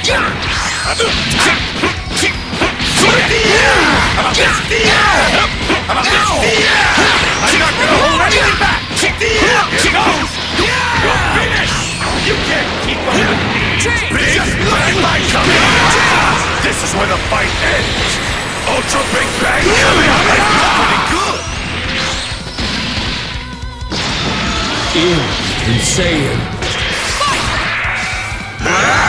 I'm not gonna hold anything back! Here goes! You're finished! You can't keep up with me! Big landmine coming! This is where the fight ends! Ultra Big Bang coming up! That's pretty good! Insane. Ah!